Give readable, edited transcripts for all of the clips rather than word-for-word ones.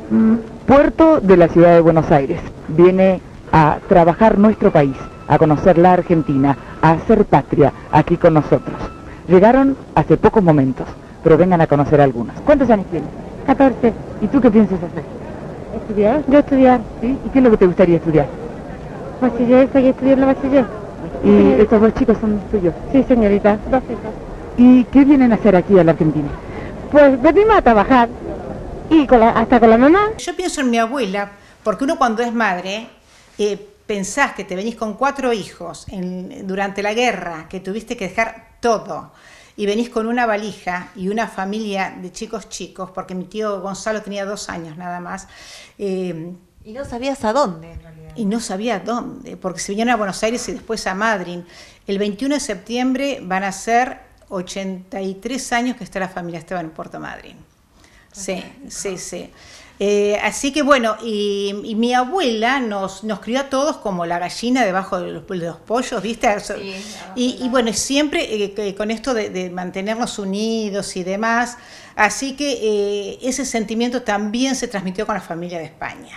Puerto de la ciudad de Buenos Aires. Viene a trabajar nuestro país, a conocer la Argentina, a hacer patria aquí con nosotros. Llegaron hace pocos momentos, pero vengan a conocer algunos. ¿Cuántos años tienes? 14. ¿Y tú qué piensas hacer? ¿Estudiar? Yo estudiar. ¿Sí? ¿Y qué es lo que te gustaría estudiar? Bachiller, estoy estudiando bachiller. ¿Y estos dos chicos son tuyos? Sí, señorita, dos hijas. ¿Y qué vienen a hacer aquí a la Argentina? Pues venimos a trabajar y hasta con la mamá. Yo pienso en mi abuela, porque uno cuando es madre, pensás que te venís con 4 hijos durante la guerra, que tuviste que dejar todo, y venís con una valija y una familia de chicos, porque mi tío Gonzalo tenía 2 años nada más. Y no sabías a dónde, en realidad. Y no sabía a dónde, porque se vinieron a Buenos Aires y después a Madryn. El 21 de septiembre van a ser 83 años que está la familia Esteban en Puerto Madryn. Sí, sí, sí. Así que bueno, y mi abuela nos crió a todos como la gallina debajo de los pollos, ¿viste? Sí, y bueno, siempre con esto de mantenernos unidos y demás. Así que ese sentimiento también se transmitió con la familia de España.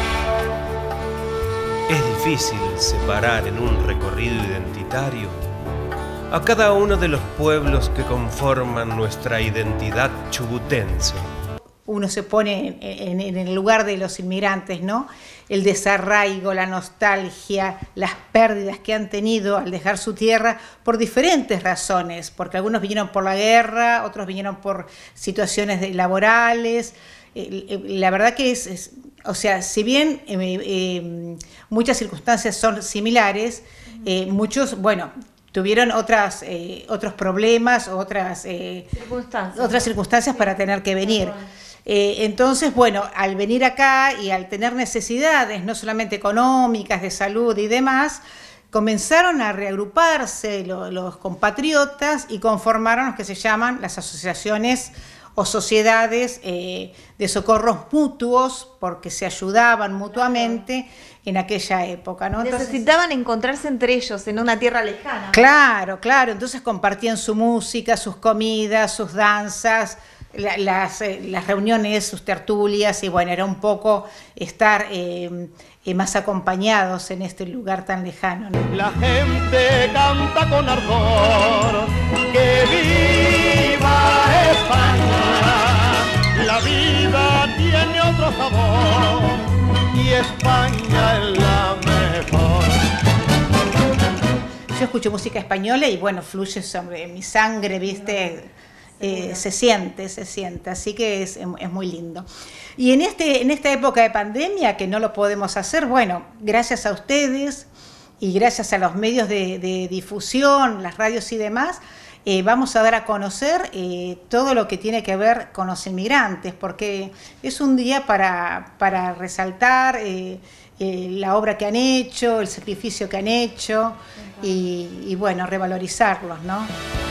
Es difícil separar en un recorrido identitario a cada uno de los pueblos que conforman nuestra identidad chubutense. Uno se pone en el lugar de los inmigrantes, ¿no? El desarraigo, la nostalgia, las pérdidas que han tenido al dejar su tierra por diferentes razones, porque algunos vinieron por la guerra, otros vinieron por situaciones laborales. La verdad que o sea, si bien muchas circunstancias son similares, muchos, bueno, tuvieron otros problemas, otras circunstancias para tener que venir. Entonces, bueno, al venir acá y al tener necesidades, no solamente económicas, de salud y demás, comenzaron a reagruparse los compatriotas y conformaron lo que se llaman las asociaciones o sociedades de socorros mutuos, porque se ayudaban mutuamente en aquella época, ¿no? Entonces, necesitaban encontrarse entre ellos en una tierra lejana. Claro, claro. Entonces compartían su música, sus comidas, sus danzas, las reuniones, sus tertulias, y bueno, era un poco estar más acompañados en este lugar tan lejano, ¿no? La gente canta con ardor, que viva España, la vida tiene otro sabor y España es la mejor. Yo escucho música española y bueno, fluye sobre mi sangre, ¿viste? Se siente, así que es muy lindo. Y en esta época de pandemia, que no lo podemos hacer, bueno, gracias a ustedes y gracias a los medios de difusión, las radios y demás, vamos a dar a conocer todo lo que tiene que ver con los inmigrantes, porque es un día para resaltar la obra que han hecho, el sacrificio que han hecho y bueno, revalorizarlos, ¿no?